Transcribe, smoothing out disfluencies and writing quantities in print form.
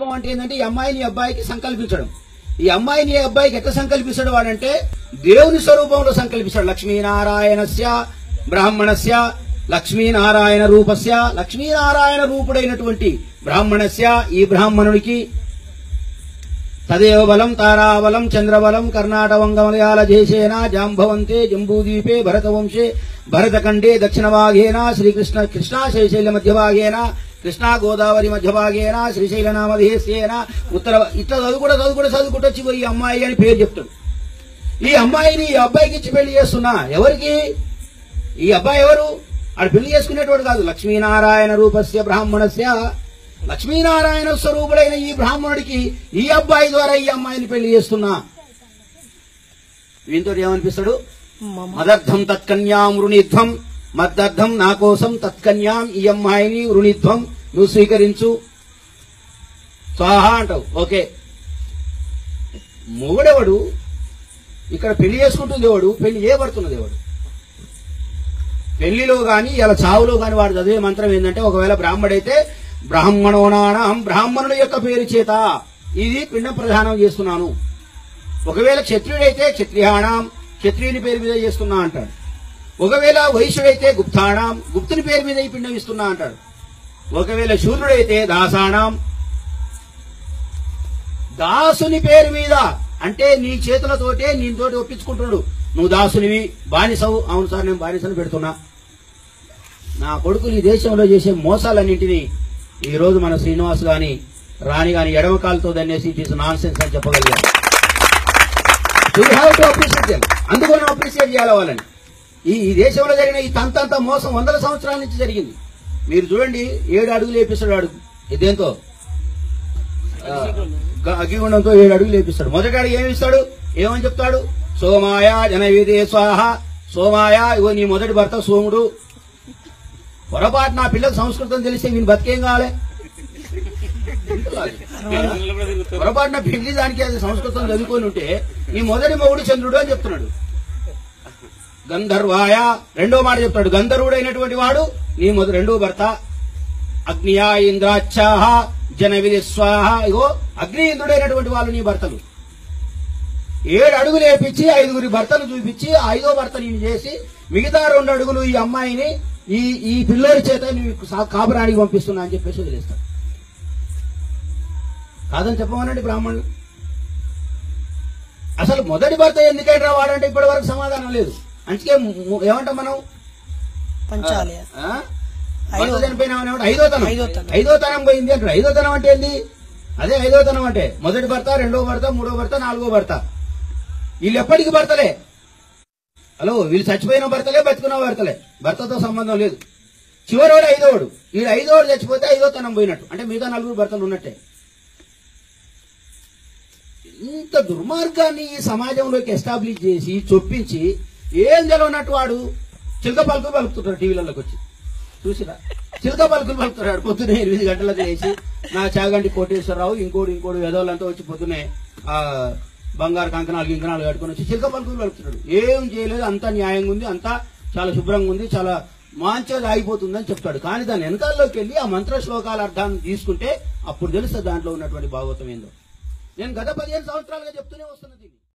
అంటే ఏంటంటే ఈ అమ్మాయిని ఈ అబ్బాయికి సంకల్పించడం. ఈ అమ్మాయిని ఈ అబ్బాయికి ఎట్లా సంకల్పిస్తాడు వాడంటే దేవుని స్వరూపంలో సంకల్పిస్తాడు. లక్ష్మీనారాయణస్య బ్రాహ్మణస్య లక్ష్మీనారాయణ రూపస్య, లక్ష్మీనారాయణ రూపుడైనటువంటి బ్రాహ్మణస్య ఈ బ్రాహ్మణుడికి తదేవ బలం తారాబలం చంద్రబలం కర్ణాటవంగమలయాల దేశేన జాంబవంతే జంబూద్వీపే భరతవంశే భరతఖండే దక్షిణభాగేన శ్రీకృష్ణ కృష్ణా శ్రీశైల మధ్యభాగేన కృష్ణా గోదావరి మధ్యభాగేన శ్రీశైల నామధేయస్యేన ఉత్తర. ఇట్లా చదువుకుంటూ వచ్చి ఈ అమ్మాయి అని పేరు చెప్తాడు. ఈ అమ్మాయిని ఈ అబ్బాయికి ఇచ్చి పెళ్లి చేస్తున్నా. ఎవరికి? ఈ అబ్బాయి ఎవరు? ఆడు పెళ్లి చేసుకునేటువంటి కాదు. లక్ష్మీనారాయణ రూపస్య బ్రాహ్మణస్య, లక్ష్మీనారాయణ స్వరూపుడైన ఈ బ్రాహ్మణుడికి ఈ అబ్బాయి ద్వారా ఈ అమ్మాయిని పెళ్లి చేస్తున్నా. వీంతో ఏమనిపిస్తాడు? మదర్థం తత్కన్యాం వృణీధ్వం, మద్దర్థం నా కోసం తత్కన్యాం ఈ అమ్మాయిని వృణీధ్వం నువ్వు స్వీకరించు స్వాహ అంటావు. ఓకే. మొగుడెవడు? ఇక్కడ పెళ్లి చేసుకుంటుంది ఎవడు? పెళ్లి చేయబడుతున్నది ఎవడు? పెళ్లిలో గాని ఇలా చావులో గాని వాడు చదివే మంత్రం ఏంటంటే ఒకవేళ బ్రాహ్మడైతే బ్రాహ్మణోనాం, బ్రాహ్మణుడి యొక్క పేరు చేత ఇది పిండ ప్రదానం చేస్తున్నాను. ఒకవేళ క్షత్రియుడైతే క్షత్రియాణం, క్షత్రియుని పేరు మీద చేస్తున్నా అంటాడు. ఒకవేళ వైశ్యుడైతే గుప్తాణం, గుప్తుని పేరు మీద ఈ పిండం ఇస్తున్నా అంటాడు. ఒకవేళ శూద్రుడైతే దాసాణం, దాసుని పేరు మీద అంటే నీ చేతులతోటే నీతోటి ఒప్పించుకుంటున్నాడు. నువ్వు దాసునివి, బానిసవు. అవును సార్ నేను బానిసను పెడుతున్నా. నా కొడుకులు ఈ దేశంలో చేసే మోసాలన్నింటినీ ఈ రోజు మన శ్రీనివాస్ గాని రాణి గాని ఎడమకాలతో దన్నేసి ఇట్ ఈస్ నాన్ సెన్స్ అని చెప్పగలిగారు. You have to appreciate them. అందుకని అప్రిషియేట్ చేయాలి వాళ్ళని. ఈ దేశంలో జరిగిన ఈ తంతంత మోసం 100 సంవత్సరాల నుంచి జరిగింది. మీరు చూడండి 7 అడుగులు వేపిస్తాడు వాడు. ఇదేంతో అగ్గిగుండంతో 7 అడుగులు వేపిస్తాడు. మొదటి అడుగు ఏమి ఇస్తాడు? ఏమని చెప్తాడు? సోమాయ జనవీదే స్వాహ. సోమాయ ఇగో నీ మొదటి భర్త సోముడు. పొరపాటు నా పిల్లలకు సంస్కృతం తెలిస్తే వీని బతికేం కావాలి? పొరపాటున పెళ్లి దానికి అది సంస్కృతం చదువుకొని ఉంటే నీ మొదటి మొగుడు చంద్రుడు అని చెప్తున్నాడు. గంధర్వాయ రెండో మాట చెప్తాడు. గంధర్వుడు అయినటువంటి వాడు నీ రెండో భర్త. అగ్నియా ఇంద్రాచ్చాహ జనవిధి స్వాహ. ఇగో అగ్ని ఇంద్రుడైనటువంటి వాళ్ళు నీ భర్తలు. 7 అడుగులు వేపించి 5గురి భర్తలు చూపించి 5వ భర్త నేను చేసి మిగతా 2 అడుగులు ఈ అమ్మాయిని ఈ పిల్లోడి చేత కాపురానికి పంపిస్తున్నా అని చెప్పేసి వదిలేస్తాడు. కాదని చెప్పమనండి బ్రాహ్మణులు. అసలు మొదటి భర్త ఎందుకైనా వాడంటే ఇప్పటి వరకు సమాధానం లేదు. అందుకే ఏమంటాం మనం? భర్త చనిపోయినా ఐదో తనం పోయింది అంటారు. 5వ తనం అంటే ఏంది? అదే 5వ తనం అంటే మొదటి భర్త, 2వ భర్త, 3వ భర్త, 4వ భర్త. వీళ్ళు ఎప్పటికీ భర్తలే. హలో, వీళ్ళు చచ్చిపోయిన భర్తలే, బతుకున్న భర్తలే. భర్తతో సంబంధం లేదు. చివరోడు 5వోడు. వీడు 5వోడు చచ్చిపోతే 5వ తనం పోయినట్టు. అంటే మిగతా 4 భర్తలు ఉన్నట్టే. ఇంత దుర్మార్గాన్ని ఈ సమాజంలోకి ఎస్టాబ్లిష్ చేసి చొప్పించి ఏం జరగనట్టు వాడు చిలక పలుకులు పలుకుతుంటాడు. టీవీలలోకి వచ్చి చూసిరా, చిలక పలుకులు పలుకుతున్నాడు. పొద్దునే 8 గంటలకు వేసి నా చాగంటి కోటేశ్వరరావు ఇంకోడు వెదవులంతా వచ్చి పొద్దునే ఆ బంగారు కంకణాలు కట్టుకుని వచ్చి చిలక పలుకులు పలుకుతున్నాడు. ఏం చేయలేదు, అంతా న్యాయంగా ఉంది, అంతా చాలా శుభ్రంగా ఉంది, చాలా మంచిగా ఆగిపోతుందని చెప్తాడు. కానీ దాని వెనకాల్లోకి వెళ్ళి ఆ మంత్ర శ్లోకాల అర్థాన్ని తీసుకుంటే అప్పుడు తెలుస్తుంది దాంట్లో ఉన్నటువంటి భాగవతం ఏందో. నేను గత 15 సంవత్సరాలుగా చెప్తూనే వస్తున్నది.